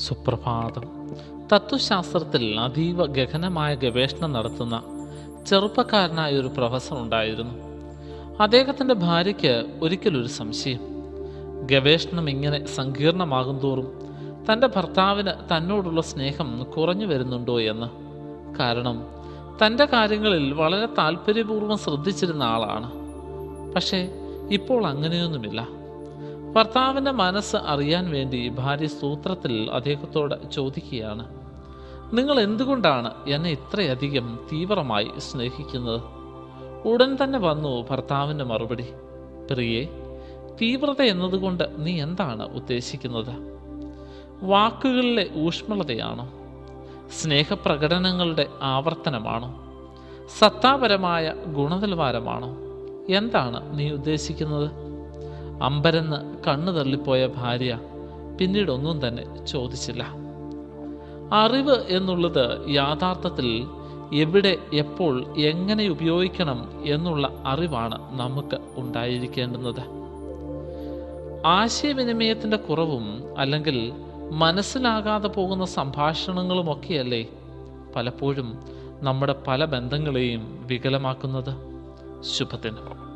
സുപ്രഭാതം. തത്വശാസ്ത്രത്തിൽ അതീവ ഗഹനമായ ഗവേഷണം നടത്തുന്ന ചെറുപ്പക്കാരനായ ഒരു പ്രൊഫസർ ഉണ്ടായിരുന്നു. അദ്ദേഹത്തിൻ്റെ ഭാര്യയ്ക്ക് ഒരിക്കലൊരു സംശയം. ഗവേഷണം ഇങ്ങനെ സങ്കീർണമാകും തോറും തൻ്റെ ഭർത്താവിന് തന്നോടുള്ള സ്നേഹം കുറഞ്ഞു വരുന്നുണ്ടോ എന്ന്. കാരണം തൻ്റെ കാര്യങ്ങളിൽ വളരെ താല്പര്യപൂർവ്വം ശ്രദ്ധിച്ചിരുന്ന ആളാണ്. പക്ഷേ ഇപ്പോൾ അങ്ങനെയൊന്നുമില്ല. ഭർത്താവിൻ്റെ മനസ്സ് അറിയാൻ വേണ്ടി ഭാര്യ സൂത്രത്തിൽ അദ്ദേഹത്തോട് ചോദിക്കുകയാണ്, നിങ്ങൾ എന്തുകൊണ്ടാണ് എന്നെ ഇത്രയധികം തീവ്രമായി സ്നേഹിക്കുന്നത്? ഉടൻ തന്നെ വന്നു ഭർത്താവിൻ്റെ മറുപടി, പ്രിയേ, തീവ്രത എന്നതുകൊണ്ട് നീ എന്താണ് ഉദ്ദേശിക്കുന്നത്? വാക്കുകളിലെ ഊഷ്മളതയാണോ? സ്നേഹപ്രകടനങ്ങളുടെ ആവർത്തനമാണോ? സത്താപരമായ ഗുണനിലവാരമാണോ? എന്താണ് നീ ഉദ്ദേശിക്കുന്നത്? അമ്പരന്ന് കണ്ണു തള്ളിപ്പോയ ഭാര്യ പിന്നീട് ഒന്നും തന്നെ ചോദിച്ചില്ല. അറിവ് എന്നുള്ളത് യാഥാർത്ഥത്തിൽ എവിടെ, എപ്പോൾ, എങ്ങനെ ഉപയോഗിക്കണം എന്നുള്ള അറിവാണ് നമുക്ക് ഉണ്ടായിരിക്കേണ്ടുന്നത്. ആശയവിനിമയത്തിൻ്റെ കുറവും അല്ലെങ്കിൽ മനസ്സിലാകാതെ പോകുന്ന സംഭാഷണങ്ങളുമൊക്കെയല്ലേ പലപ്പോഴും നമ്മുടെ പല ബന്ധങ്ങളെയും വികലമാക്കുന്നത്. ശുഭദിനം.